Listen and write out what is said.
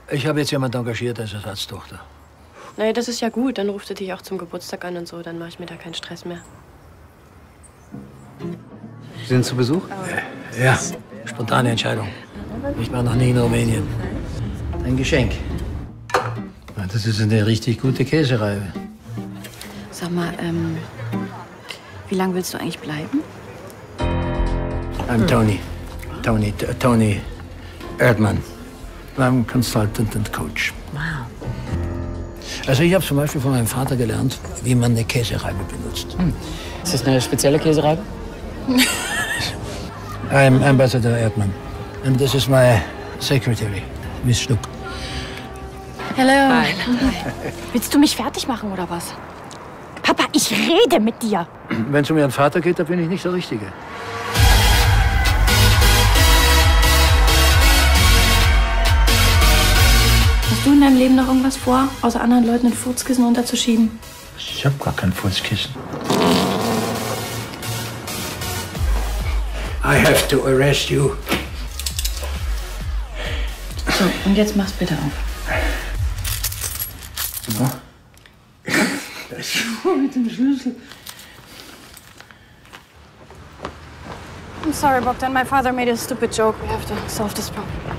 Ich habe jetzt jemanden engagiert als Ersatztochter. Naja, das ist ja gut. Dann ruft er dich auch zum Geburtstag an und so. Dann mache ich mir da keinen Stress mehr. Sie sind zu Besuch? Ja, spontane Entscheidung. Ich war noch nie in Rumänien. Ein Geschenk. Das ist eine richtig gute Käsereibe. Sag mal, wie lange willst du eigentlich bleiben? I'm Tony Erdmann. I'm Consultant and Coach. Wow. Also ich habe zum Beispiel von meinem Vater gelernt, wie man eine Käsereibe benutzt. Ist das eine spezielle Käsereibe? I'm Ambassador Erdmann. And this is my secretary, Miss Schluck. Hallo. Hi. Willst du mich fertig machen oder was? Papa, ich rede mit dir. Wenn es um Ihren Vater geht, da bin ich nicht der Richtige. Hast du in deinem Leben noch irgendwas vor, außer anderen Leuten ein Furzkissen unterzuschieben? Ich habe gar kein Fußkissen. I have to arrest you. So, und jetzt mach's bitte auf. So. Das ist schon mit dem Schlüssel. I'm sorry, Bogdan. My father made a stupid joke. We have to solve this problem.